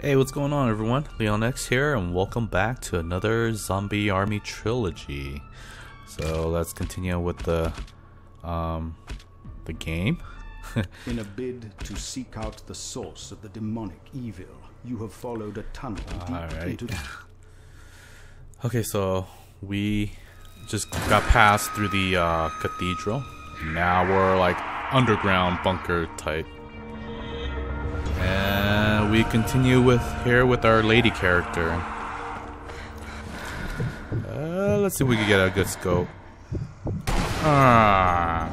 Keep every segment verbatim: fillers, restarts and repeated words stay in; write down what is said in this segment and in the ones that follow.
Hey, what's going on everyone? LeonX here and welcome back to another Zombie Army Trilogy. So let's continue with the um the game. In a bid to seek out the source of the demonic evil, you have followed a tunnel deep Alright. into... Okay, so we just got passed through the uh, cathedral. Now we're like underground bunker type. And we continue with here with our lady character. Uh, let's see if we can get a good scope. Ah.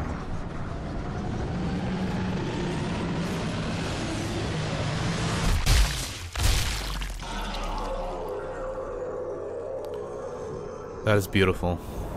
That is beautiful.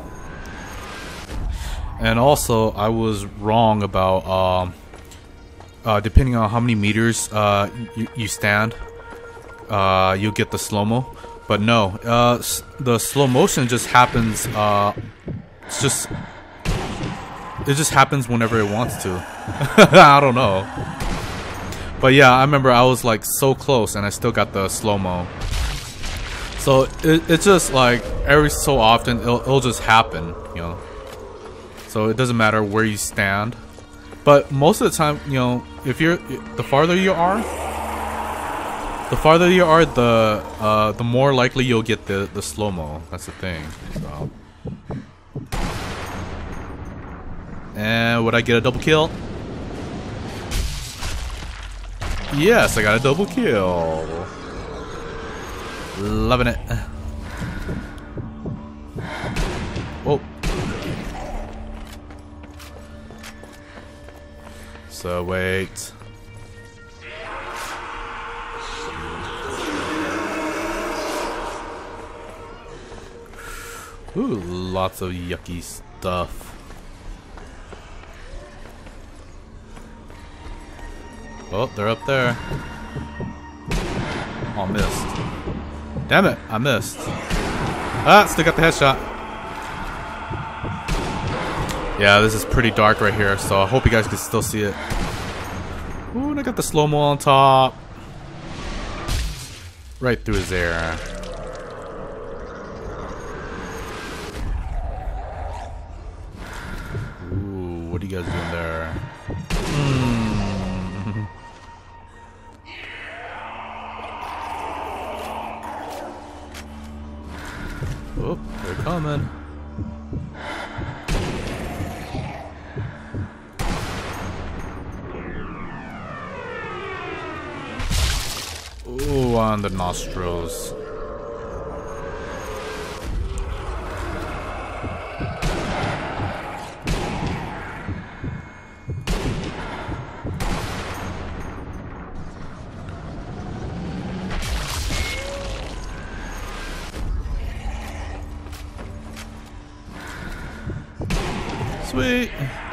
And also, I was wrong about um. Uh, depending on how many meters uh, you, you stand, uh, you'll get the slow-mo. But no, uh, the slow motion just happens, uh, it's just, it just happens whenever it wants to. I don't know. But yeah, I remember I was like so close and I still got the slow-mo. So it, it's just like every so often it'll, it'll just happen, you know. So it doesn't matter where you stand. But most of the time, you know, if you're the farther you are, the farther you are, the uh, the more likely you'll get the the slow mo. That's the thing. So. And would I get a double kill? Yes, I got a double kill. Loving it. Oh. So wait. Ooh, lots of yucky stuff. Oh, they're up there. Oh, I missed. Damn it, I missed. Ah, still got the headshot. Yeah, this is pretty dark right here, so I hope you guys can still see it. Ooh, and I got the slow-mo on top. Right through his ear. Ooh, what are you guys doing there? Mm. Oh, they're coming. Ooh, on the nostrils. Sweet.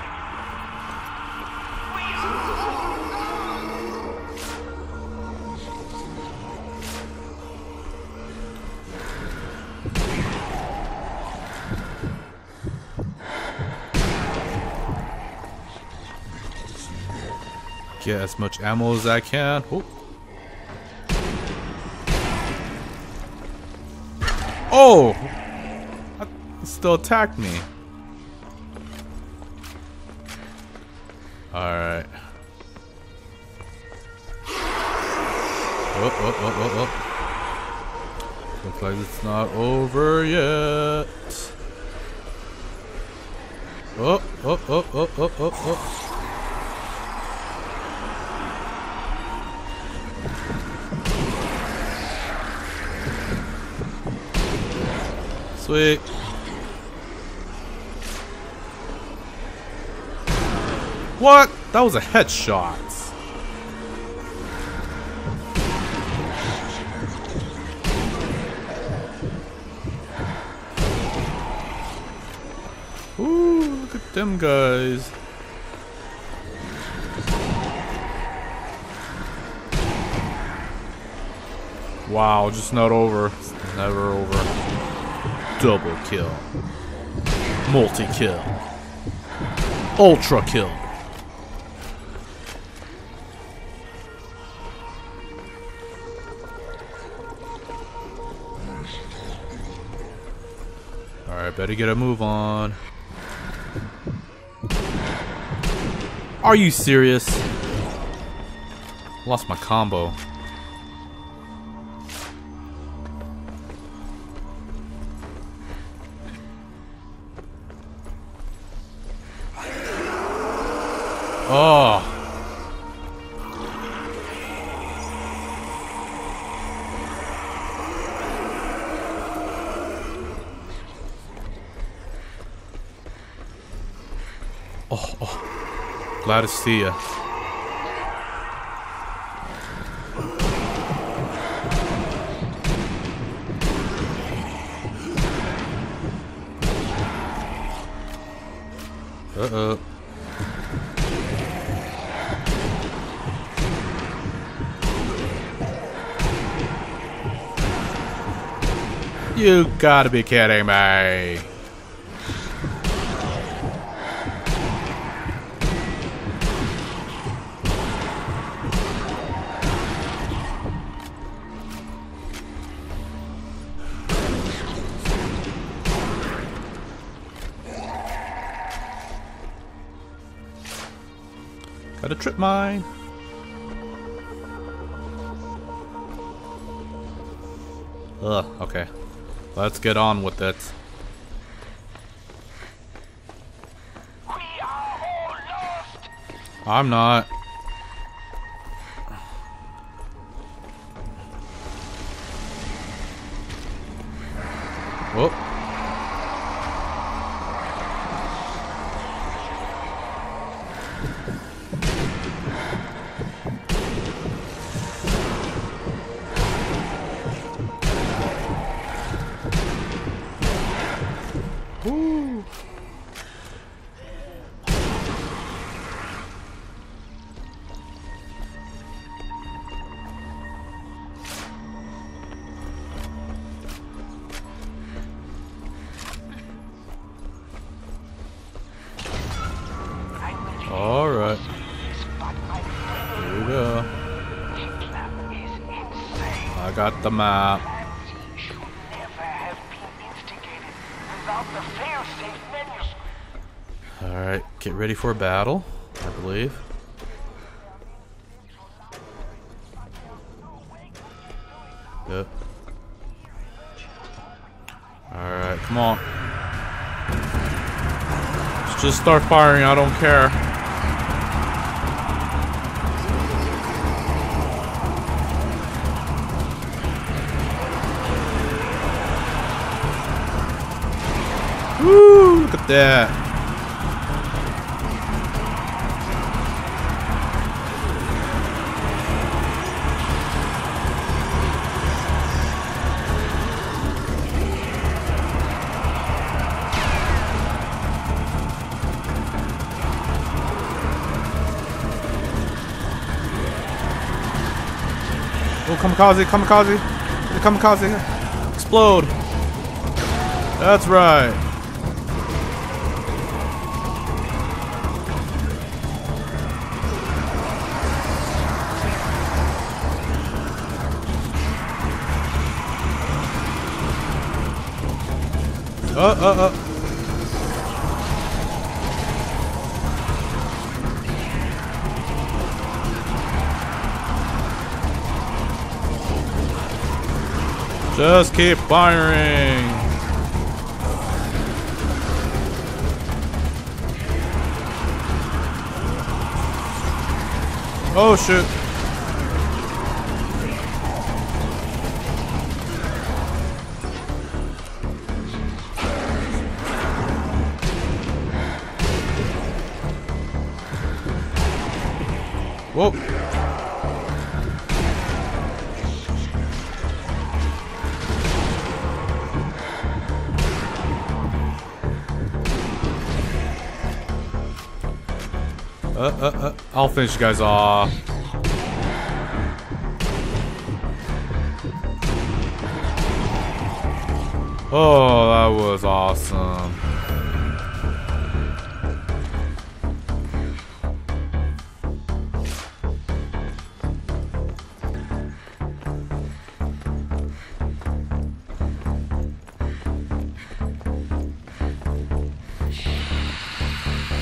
Get as much ammo as I can. Oh, oh! It still attacked me. Alright. Oh, oh, oh, oh, oh. Looks like it's not over yet. Oh, oh, oh, oh, oh, oh, oh. Sweet. What? That was a headshot. Ooh, look at them guys. Wow, just not over. It's never over. Double kill. Multi-kill. Ultra kill. Alright, better get a move on. Are you serious? Lost my combo. Oh. Oh, oh. Glad to see ya. Uh-oh. You gotta be kidding me. Got a trip mine. Ugh, okay. Let's get on with it. We are all lost. I'm not. Whoop. Woo. All right. Here we go. I got the map. Alright, get ready for a battle, I believe. Yep. Alright, come on. Let's just start firing, I don't care. Woo! Look at that. Oh, kamikaze, kamikaze, the kamikaze, explode. That's right. Uh, uh, uh. Just keep firing. Oh shit. Whoa. Uh, uh, uh, I'll finish you guys off. Oh, that was awesome.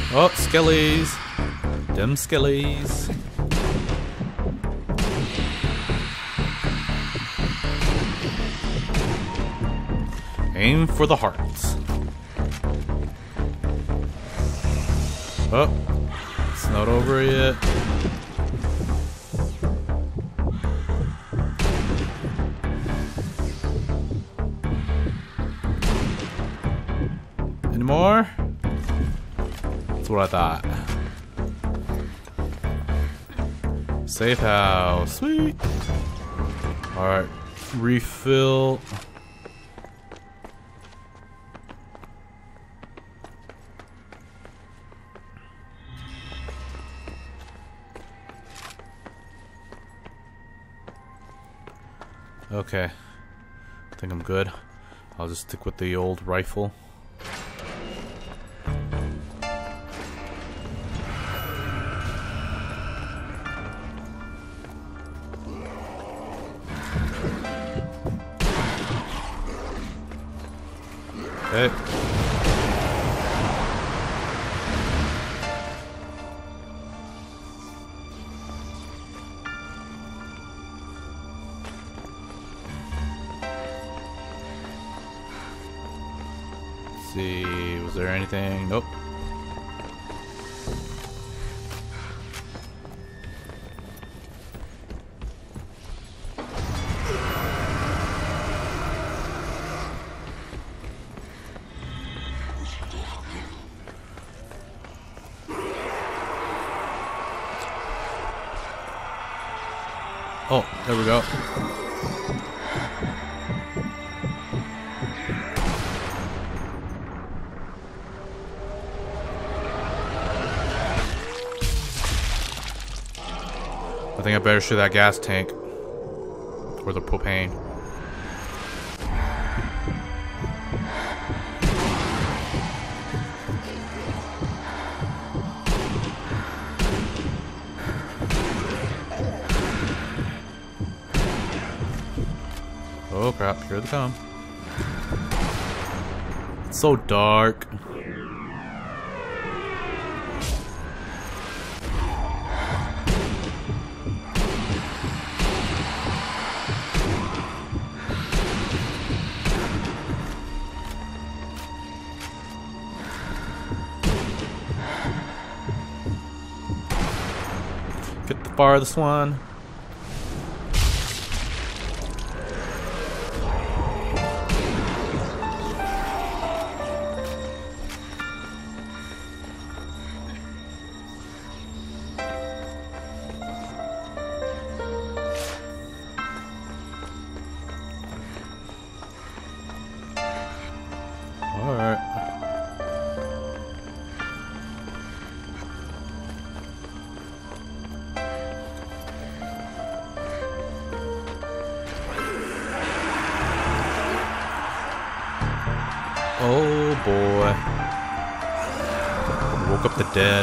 Oh, skellies. Them skellies. Aim for the hearts. Oh, it's not over yet. Any more? That's what I thought. Safe house. Sweet. Alright. Refill. Okay. I think I'm good. I'll just stick with the old rifle. Okay. Let's see, was there anything? Nope. Oh, there we go. I think I better shoot that gas tank. Or the propane. Oh crap, here they come. It's so dark. Get the farthest one. Alright. Oh boy. Woke up the dead.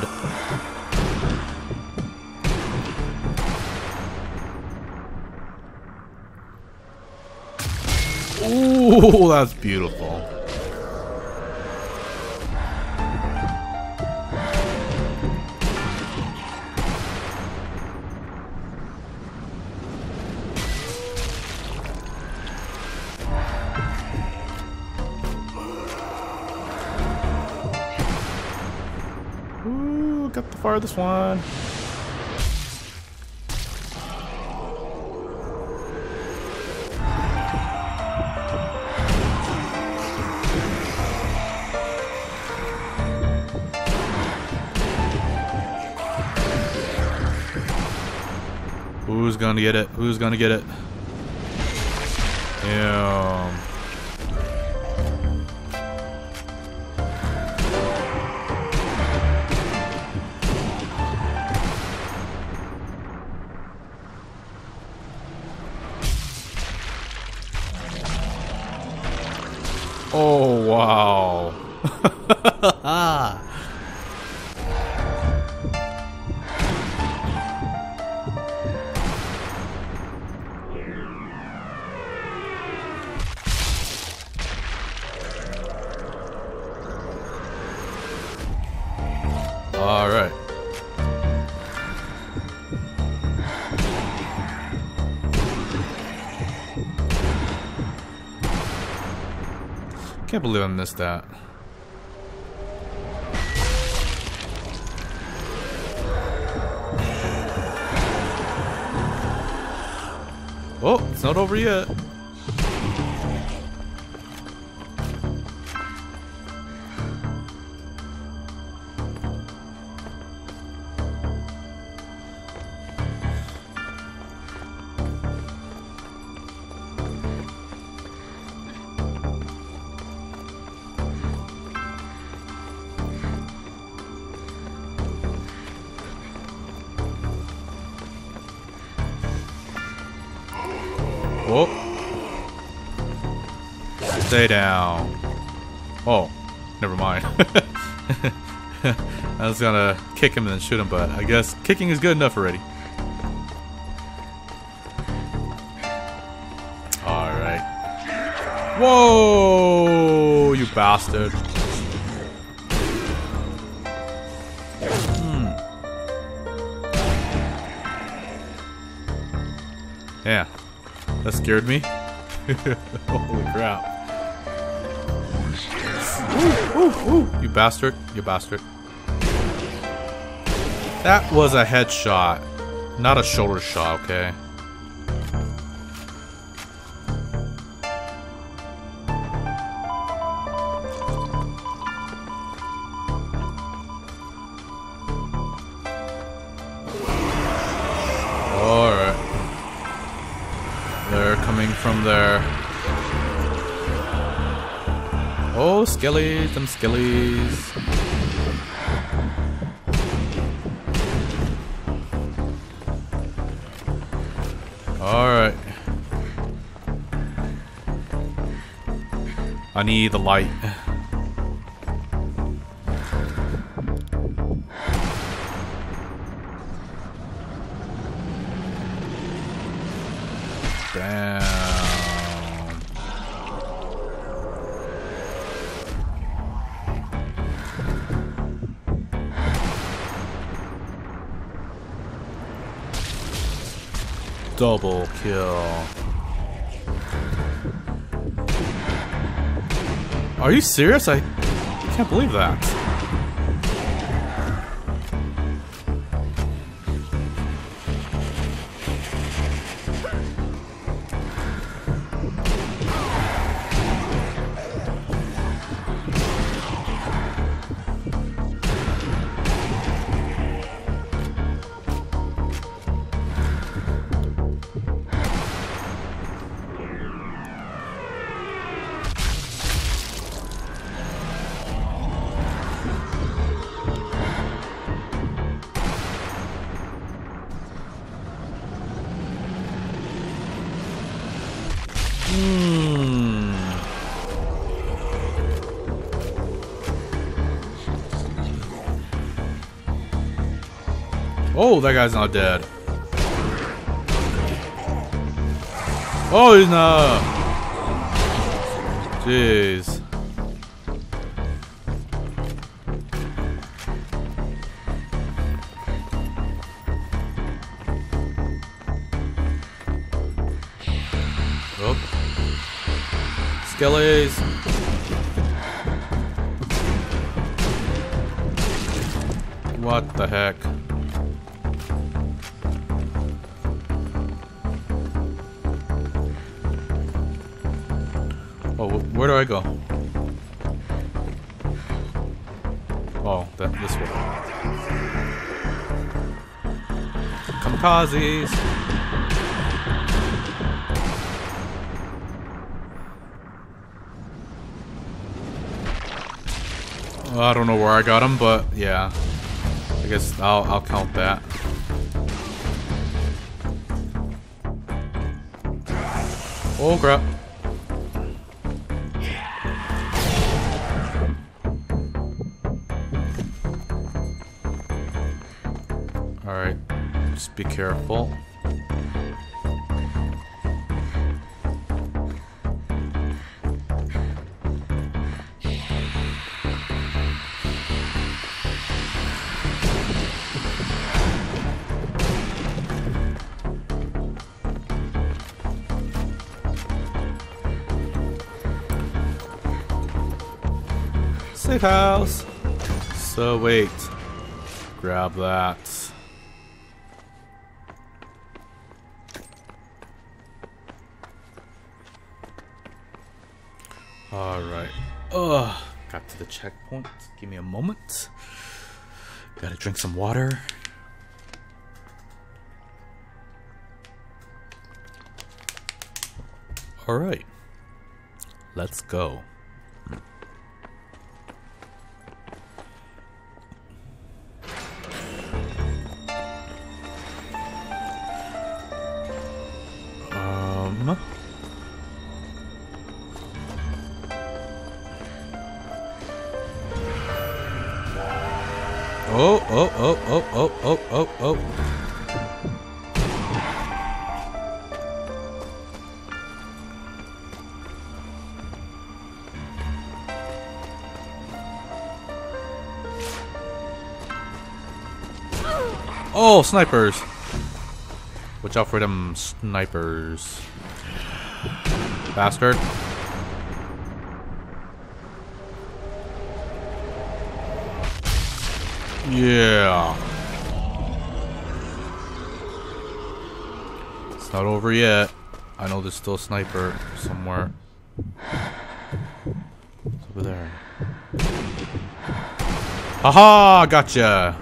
Ooh, that's beautiful. Ooh, got the farthest one. Who's gonna get it? Who's gonna get it? Damn. Oh wow. Can't believe I missed that. Oh, it's not over yet. Oh. Stay down. Oh, never mind. I was gonna kick him and then shoot him, but I guess kicking is good enough already. Alright. Whoa, you bastard. Hmm. Yeah. That scared me. Holy crap. Ooh, ooh, ooh. You bastard. You bastard. That was a headshot. Not a shoulder shot, okay? Alright. They're coming from there. Oh, skellies, them skellies. Alright. I need the light. Damn. Double kill. Are you serious? I can't believe that. Hmm. Oh, that guy's not dead. Oh, he's not. Jeez. Oh. Skellies. What the heck? Oh, where do I go? Oh, that this way. Kamikazes. Well, I don't know where I got him, but yeah, I guess I'll I'll count that. Oh crap! All right, just be careful. Safe house. So wait. Grab that. Alright. Ugh. Got to the checkpoint. Give me a moment. Gotta drink some water. Alright. Let's go. Um. Oh, oh, oh, oh, oh, oh, oh, oh. Oh, snipers! Watch out for them snipers. Bastard. Yeah. It's not over yet. I know there's still a sniper somewhere. It's over there. Haha! Gotcha!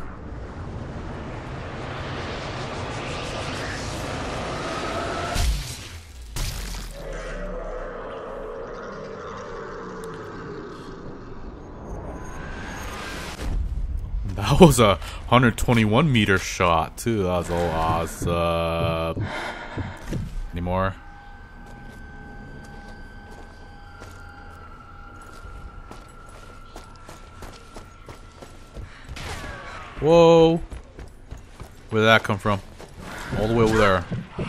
That was a one hundred twenty-one meter shot too. That was awesome. Any more? Whoa! Where did that come from? All the way over there.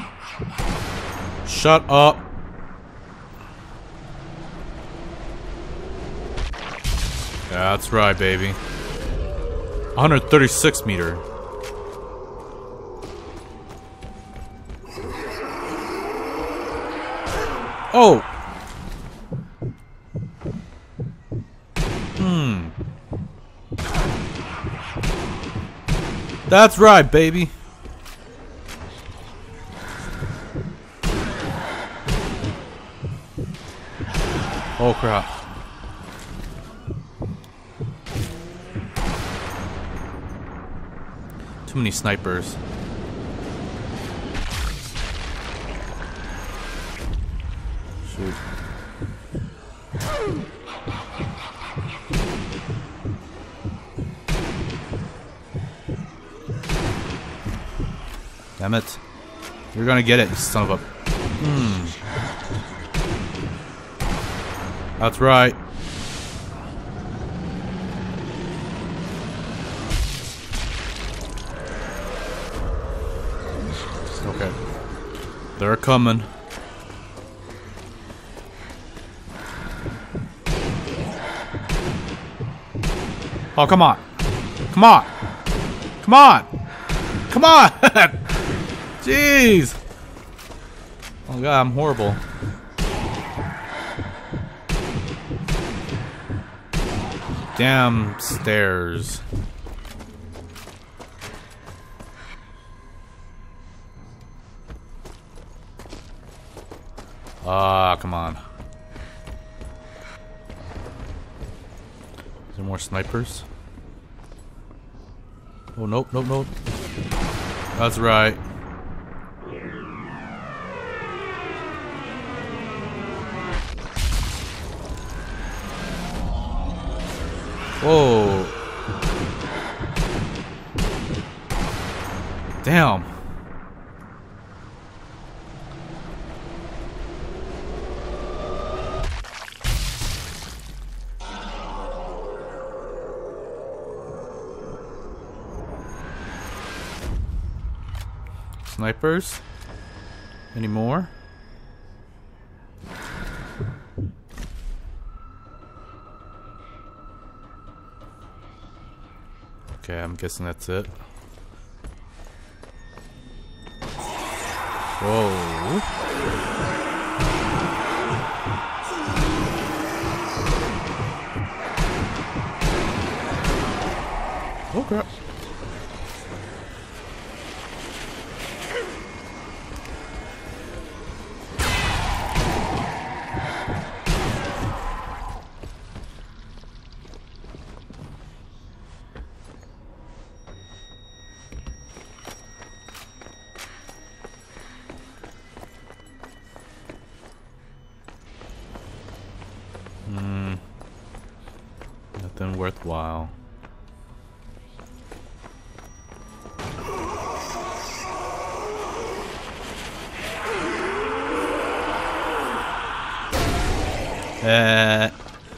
Shut up! That's right, baby. one hundred thirty-six meter. Oh! Hmm. That's right, baby. Oh crap. Too many snipers. Shoot. Damn it. You're gonna get it, you son of a... Hmm. That's right. Okay. They're coming. Oh, come on. Come on. Come on. Come on. Jeez. Oh, God, I'm horrible. Damn stairs. Ah, come on. Is there more snipers? Oh, nope, nope, nope. That's right. Whoa. Damn. Snipers? Any more? Okay, I'm guessing that's it. Whoa. Something worthwhile. Uh.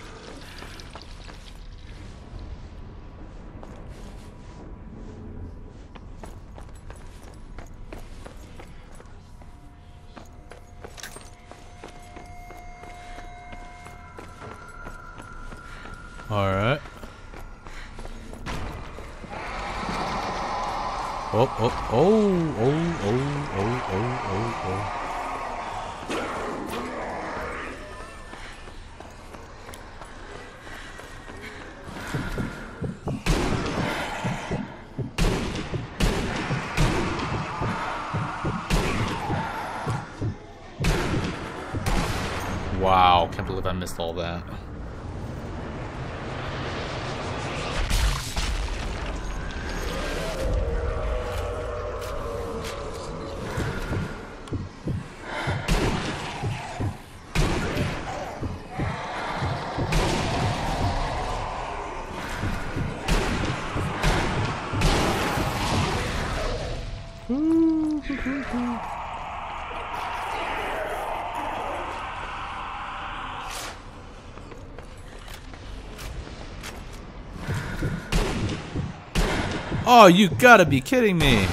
All right. Oh, oh, oh, oh, oh, oh, oh, oh, oh. Wow, can't believe I missed all that. Oh, you gotta be kidding me.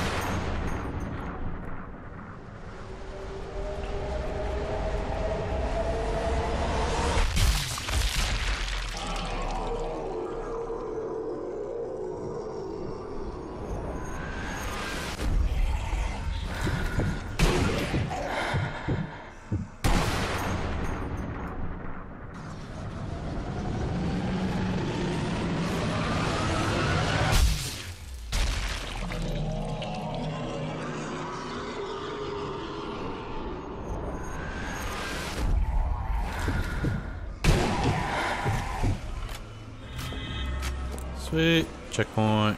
Sweet. Checkpoint.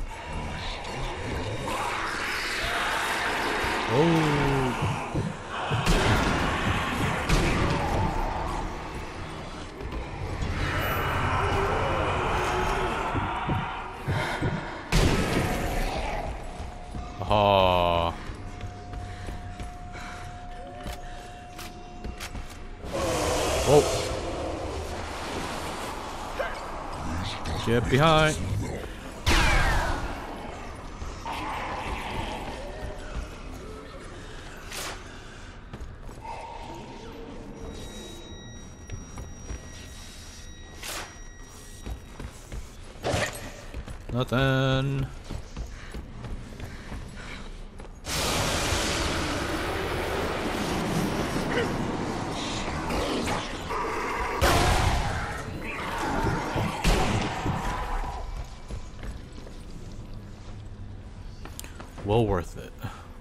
Oh. Oh. Oh. Get behind. Nothing. Well worth it.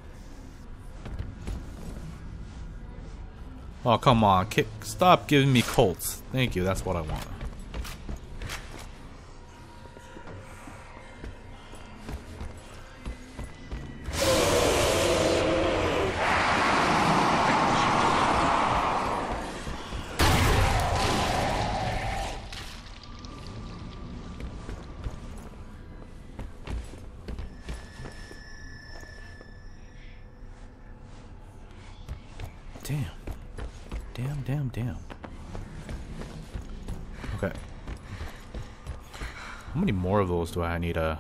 Oh, come on. Kick. Stop giving me Colts. Thank you. That's what I want. Damn. Damn, damn, damn. Okay. How many more of those do I need to...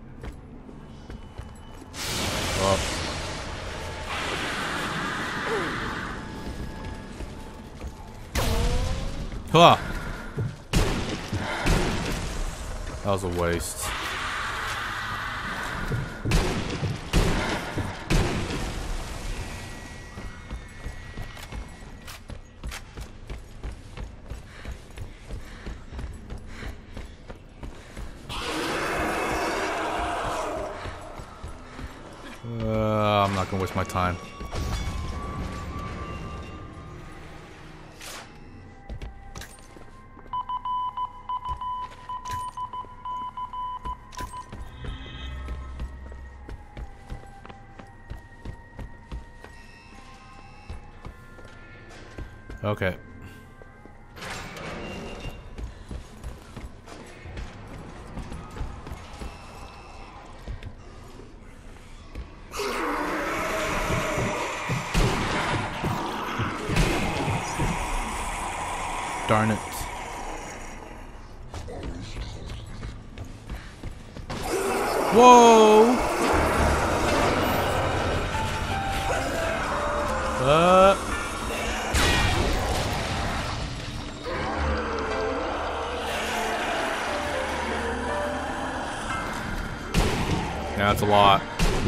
Oh. Huh. That was a waste. Uh, I'm not gonna waste my time. Okay. Darn it. Whoa! Uh. Yeah, that's a lot.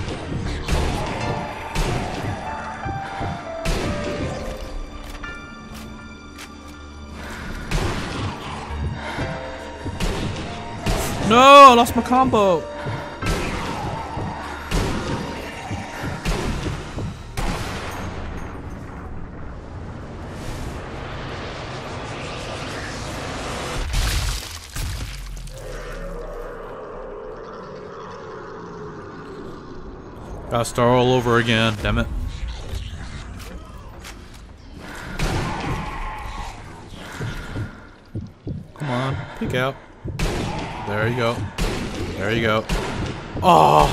No, I lost my combo. Gotta start all over again, damn it. Come on, peek out. There you go. There you go. Oh!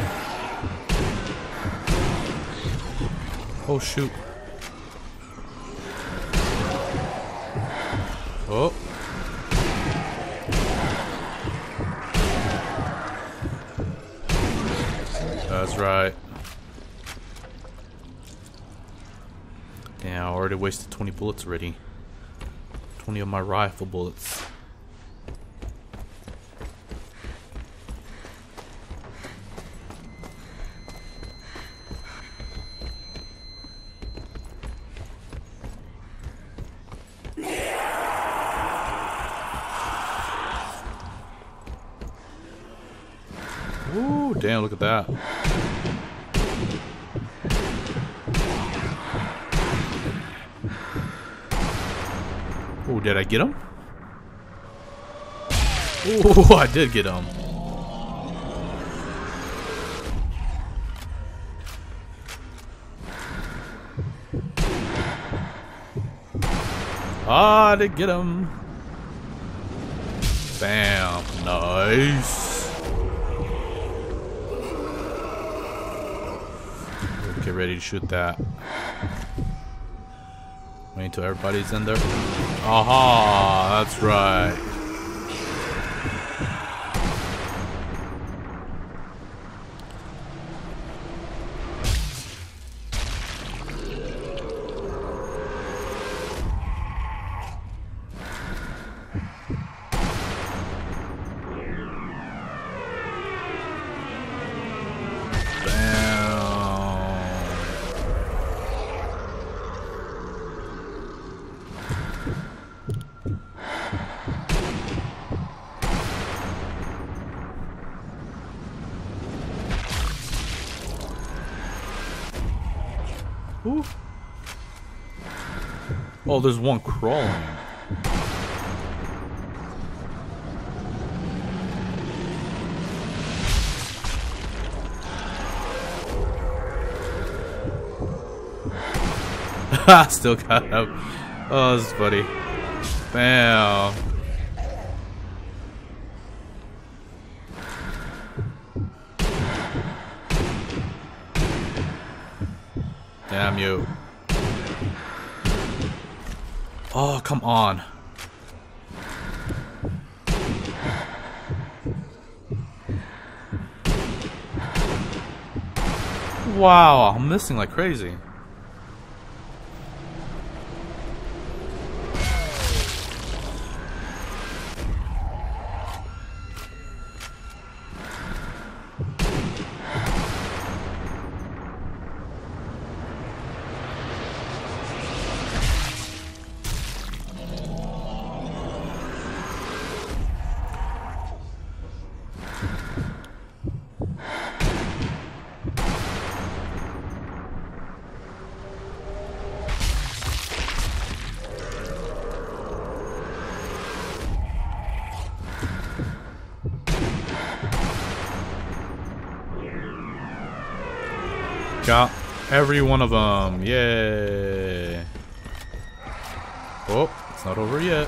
Oh shoot. Oh. That's right. Damn, I already wasted twenty bullets already. twenty of my rifle bullets. Ooh, damn, look at that. Ooh, did I get him? Ooh, I did get him. Ah, I did get him. Bam, nice. Get ready to shoot that. Wait until everybody's in there. Aha, that's right. Ooh. Oh, there's one crawling. Still got him. Oh, this is funny. Bam. Damn you. Oh, come on. Wow, I'm missing like crazy. Got every one of them. Yay. Oh, it's not over yet.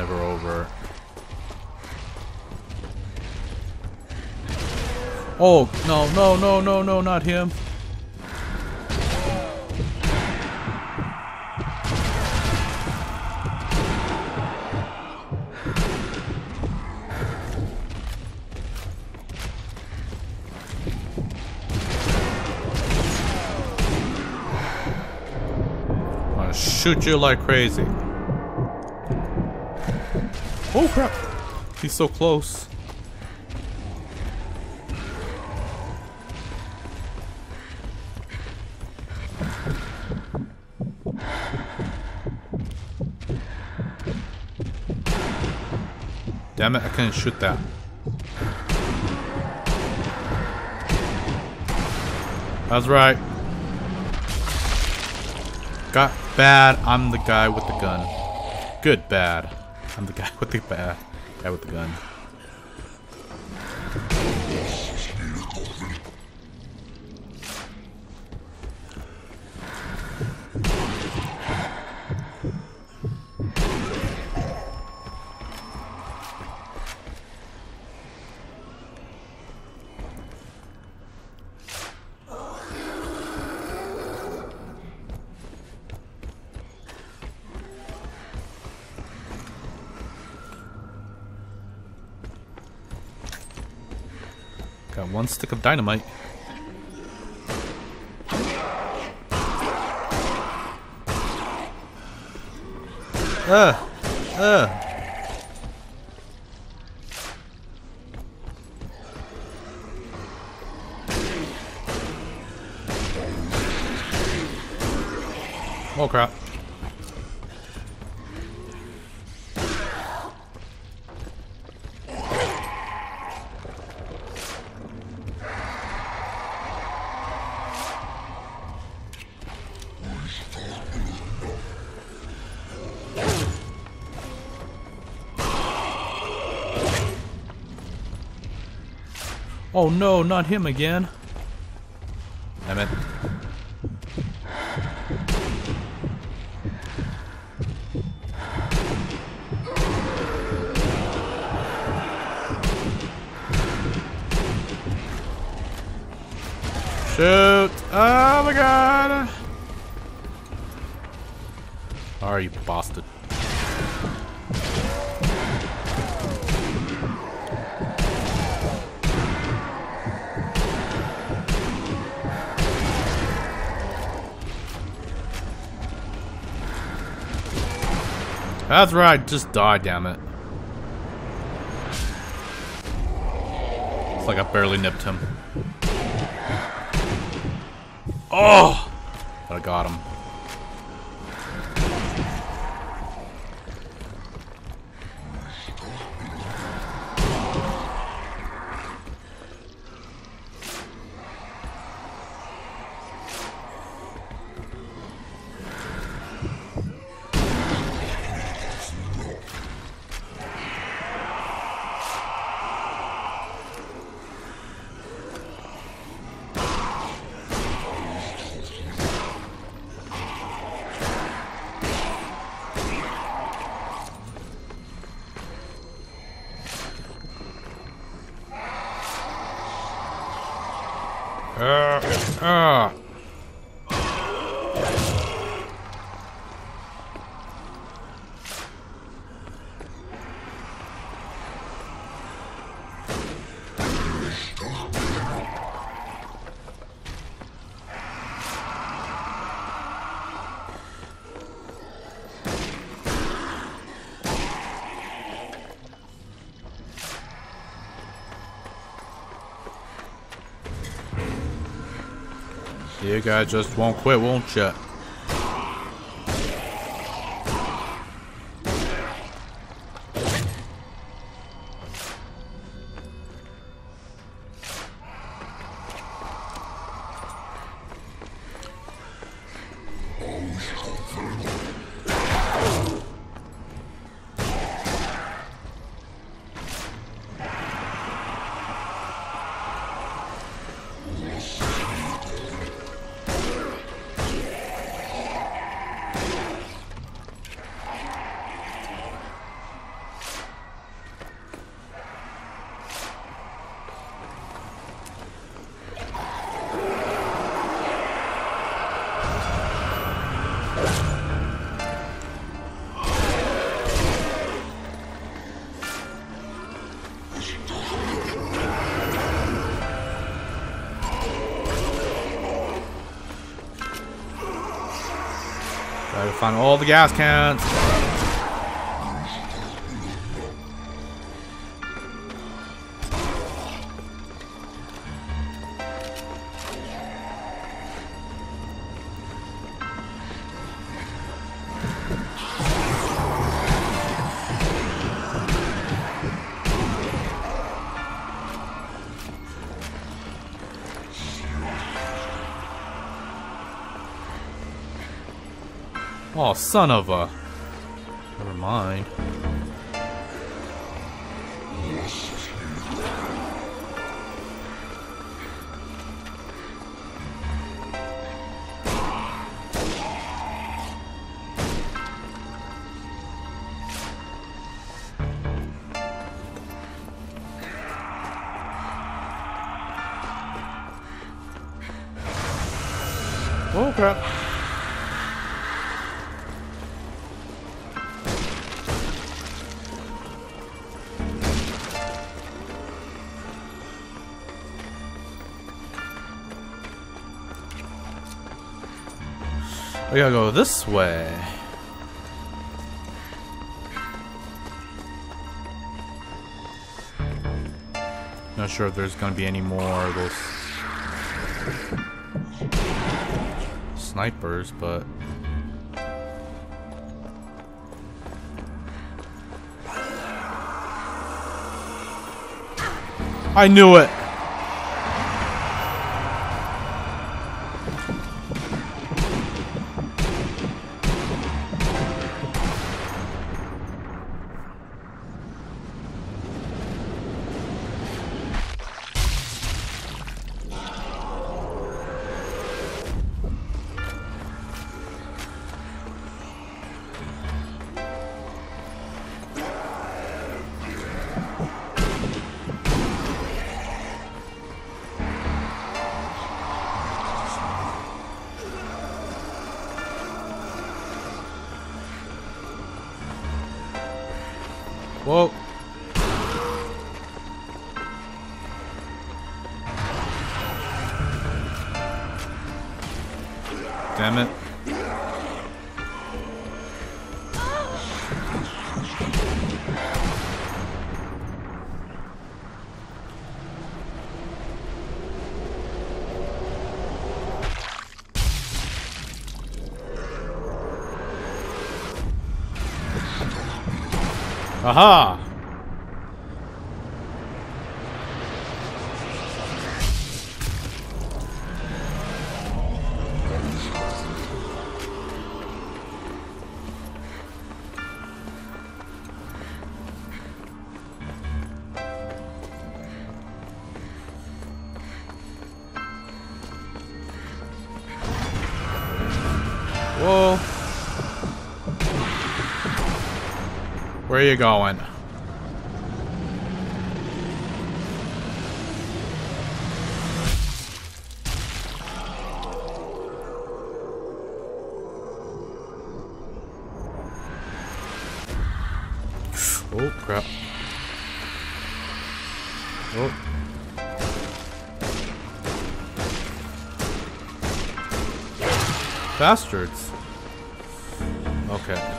never over. Oh, no, no, no, no, no, not him. I'm gonna shoot you like crazy. Oh crap! He's so close. Damn it, I couldn't shoot that. That's right. Got bad, I'm the guy with the gun. Good, bad. I'm the guy with the bad guy with the gun. Got one stick of dynamite. Uh, uh. Oh crap. Oh no, not him again. Damn it. Shoot! Oh my god! Alright, you bastard. That's right, just die, damn it. It's like I barely nipped him. Oh! But I got him. Uh, uh. You guys just won't quit, won't ya? Gotta find all the gas cans. Oh, son of a... Never mind. Oh, crap. We gotta go this way. Not sure if there's gonna be any more of those snipers, but I knew it. Whoa. Damn it. Aha! Whoa. Where are you going? Oh, crap. Oh. Bastards. Okay.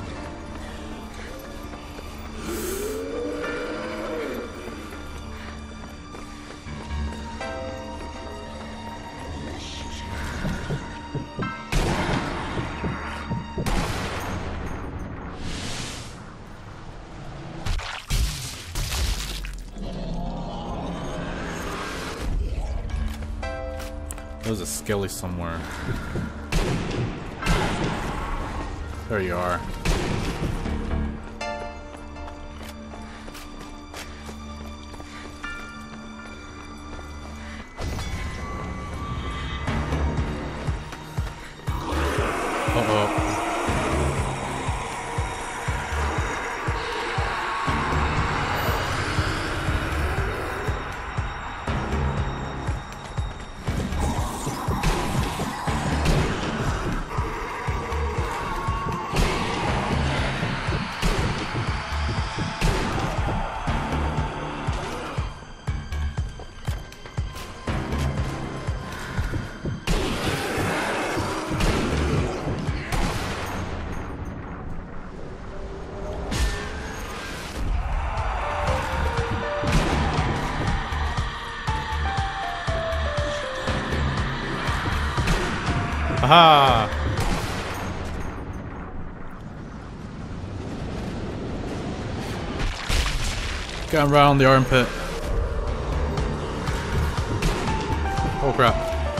There's a skelly somewhere. There you are. Uh-oh. Haha! Got him right on the armpit. Oh crap.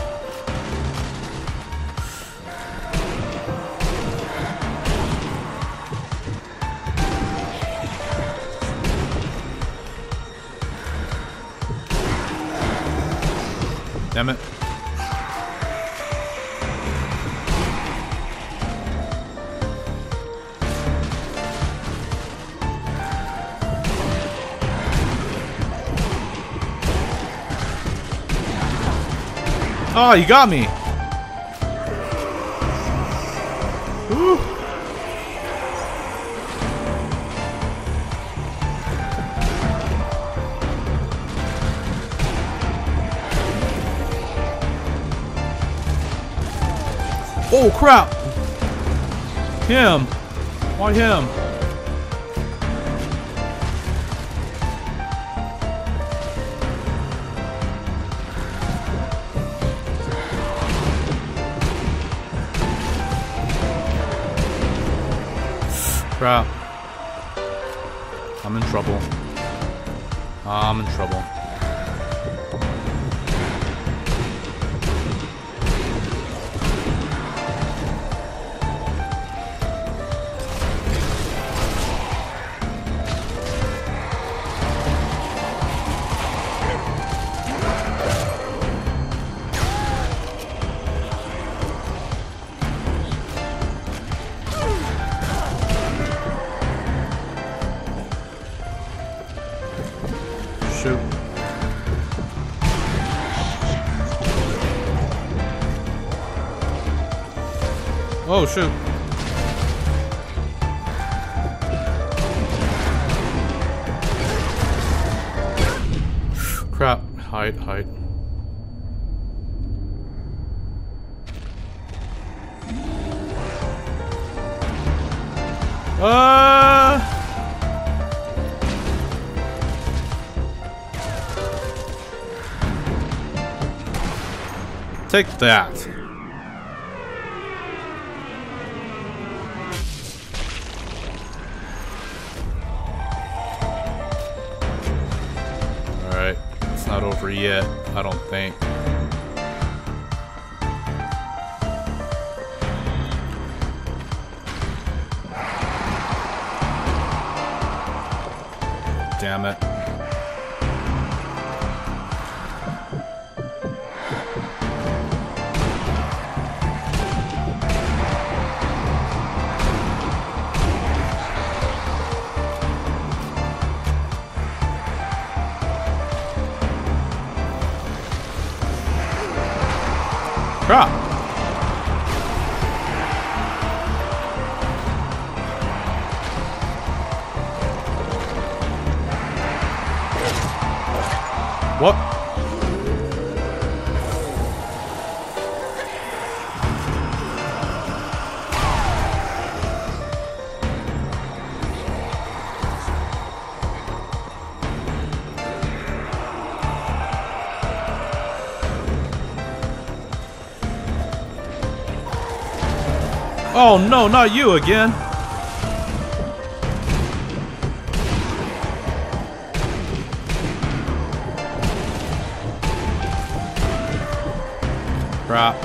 Damn it. Oh, you got me. Woo. Oh crap! Him! Why him? Crap. I'm in trouble. I'm in trouble. Shoot. Oh, shoot. Crap. Hide, hide. Uh... Take that. Alright, it's not over yet, I don't think. Damn it. Crap. What? Oh no, not you again! Crap.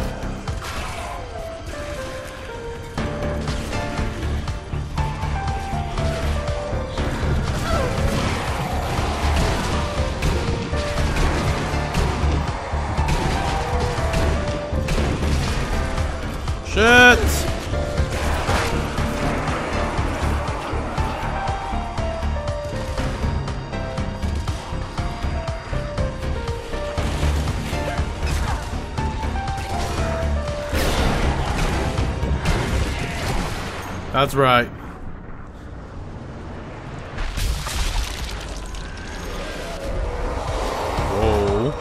Shit! That's right. Whoa.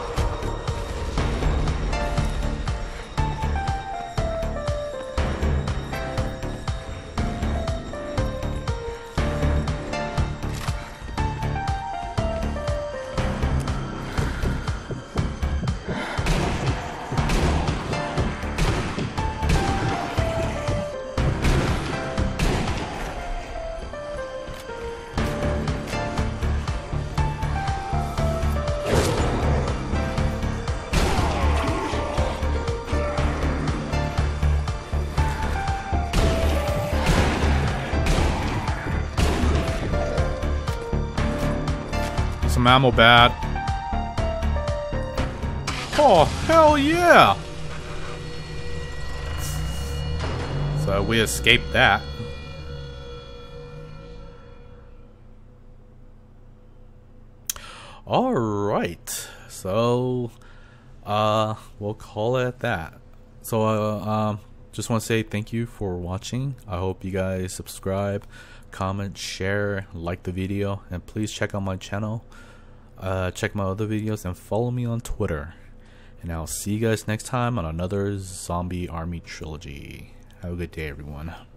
some ammo bad. Oh, hell yeah! So we escaped that. Alright. So, uh, we'll call it at that. So, uh, um, just want to say thank you for watching. I hope you guys subscribe, comment, share, like the video, and please check out my channel. Uh, check my other videos and follow me on Twitter. And I'll see you guys next time on another Zombie Army Trilogy. Have a good day, everyone.